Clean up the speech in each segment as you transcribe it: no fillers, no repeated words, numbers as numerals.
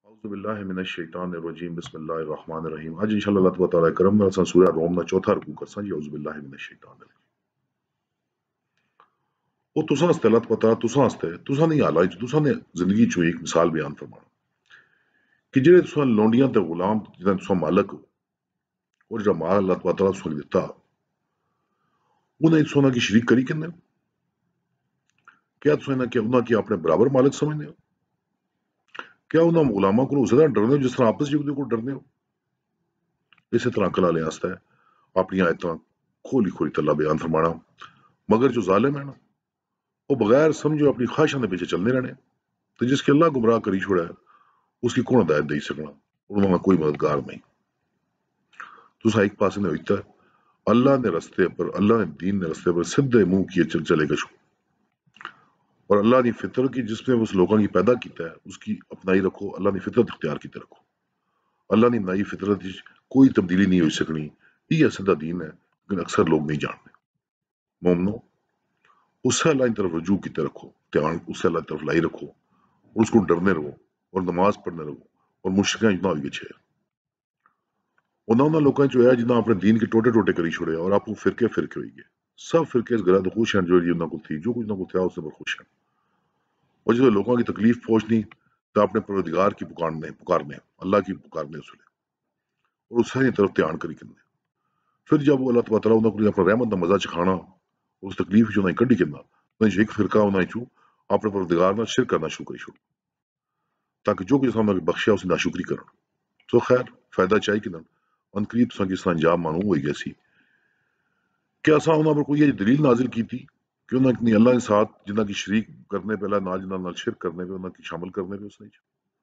اعوذ باللہ من الشیطان الرجیم بسم اللہ الرحمن الرحیم اج انشاءاللہ اللہ تبارک تعالی کرم نال سورہ روم دا چوتھا رکوع کرساں جی اعوذ باللہ من الشیطان الرجیم او تساں واسطے اللہ تبارک تعالی تساں واسطے تساں دی حالات وچ تساں نے زندگی چوں ایک مثال بیان فرمانا کہ جڑے تساں لونڈیاں تے غلام جنہاں تساں مالک ہو اور جڑا مال اللہ تبارک تعالی تساں دیتا انہاں تساں کی شریک کری کنے کیا تساں کہ انہاں کی اپنے برابر مالک سمجھتے ہو کیا انہاں غلاماں کو اس طرح ڈرنے ہو جس طرح آپس کو ڈرنے ہو اسی طرح عقل والے واسطے اپنی آیتاں کھولی کھولی تلا بیان فرمانا مگر جو ظالم ہے نا وہ بغیر سمجھو اپنی خواہشاں دے پیچھے چلنے رہنے تو جس کے اللہ گمراہ کری چھوڑا ہے اس کی کون ہدایت دے سکنا انہوں نے کوئی مددگار نہیں تسا ایک پاس نے ہوتا ہے اللہ نے رستے پر اللہ نے دین نے رستے پر سدھے منہ کیے چلے گا اور اللہ نے فطرت کی جس میں اس لوگوں کی پیدا کیتا ہے اس کی اپنائی رکھو اللہ نے فطرت اختیار کیتے رکھو اللہ نے بنائی فطرت کوئی تبدیلی نہیں ہو سکنی یہ سیدھا دین ہے لیکن اکثر لوگ نہیں جانتے مومنو اس سے اللہ کی طرف رجوع کیتے رکھو دھیان اس سے اللہ کی طرف لائی رکھو اور اس کو ڈرنے رہو اور نماز پڑھنے رہو اور مشرکاں جتنا ہوئی گئے انہوں لوگوں جو ہے جنہاں اپنے دین کے ٹوٹے ٹوٹے کری چھوڑے اور آپ فرقے ہوئی گئے سب فرقے اس گرہ تو خوش ہیں جو انہوں کو تھی جو کچھ انہوں کو تھا اس پر خوش ہیں اور جب لوگوں کی تکلیف پہنچنی تو اپنے پروردگار کی پکارنے اللہ کی پکارنے اس لیے اور اس سے طرف دھیان کری کرنے پھر جب وہ اللہ تعالیٰ انہوں کو اپنا رحمت کا مزہ چکھانا اس تکلیف جو نہیں کڈی کرنا نہیں ایک فرقہ انہیں چو اپنے پروردگار نال شرک کرنا شروع کری چھوڑ تاکہ جو کچھ انہوں نے بخشیا اس ناشکری کرن تو خیر فائدہ چاہیے کہ ان قریب تساں کس طرح انجام معلوم ہوئی گئی سی کہ اساں انہاں پر کوئی یہ دلیل نازل کی تھی کہ انہاں نے اللہ کے ساتھ جنہاں کی شریک کرنے پہ اللہ جنہاں نال شرک کرنے پہ انہاں کی شامل کرنے پہ اس نے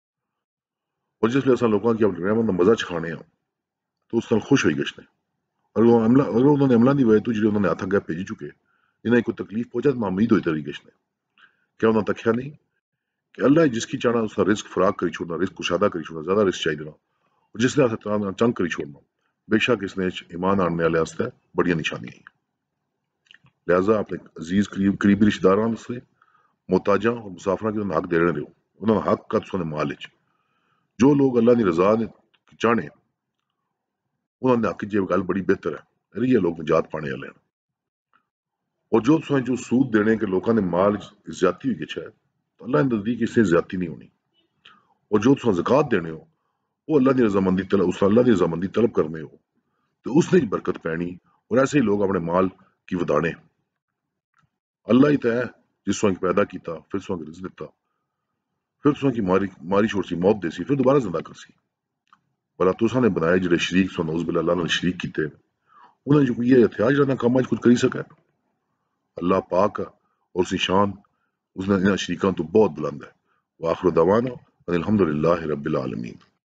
اور جس لئے اساں لوگوں کی اپنے رحمت کا مزہ چکھانے ہیں تو اس نال خوش ہوئی گشنے اگر انہوں نے عملہ نہیں ہوئے تو جی انہوں نے ہاتھ اگے بھیج چکے انہیں کوئی تکلیف پہنچا تو امید ہوئی تری گشنے کیا انہوں نے تکیا نہیں کہ اللہ جس کی چاہنا اس کا رزق فراق کری چھوڑنا رزق کشادہ کری چھوڑنا زیادہ رزق چاہیے دینا اور جس نے چنگ کری چھوڑنا بے شک اس نے ایمان آنے والے واسطے بڑی نشانیاں ہیں لہٰذا اپنے عزیز قریبی رشتہ داران سے محتاجاں اور مسافراں کے حق دے رہے ہو انہوں نے حق کا تساں مال وچ جو لوگ اللہ کی رضا چاہنے انہوں نے حق جی گل بڑی بہتر ہے یہ لوگ نجات پانے والے ہیں اور جو تساں جو سود دینے کے لوگوں نے مال زیادتی ہوئی گچھا ہے تو اللہ کے نزدیک اس سے زیادتی نہیں ہونی اور جو تساں زکوٰۃ دینے ہو وہ اللہ کی رضامندی طلب اس اللہ کی رضامندی طلب کرنے ہو تو اس نے برکت پینی اور ایسے ہی لوگ اپنے مال کی ودانے اللہ ہی تے جس کو پیدا کیتا پھر سو کی رزق دیتا پھر تساں کی ماری چھوڑ سی موت دے سی پھر دوبارہ زندہ کر سی بلا تساں نے بنائے جڑے شریک سو نعوذ باللہ اللہ نے شریک کیتے انہیں جو یہ احتیاج رہنا کام کچھ کری سکا اللہ پاک اور اس کی شان اس نے ان شریکاں تو بہت بلند ہے وآخر دعوانا ان الحمد للہ رب العالمین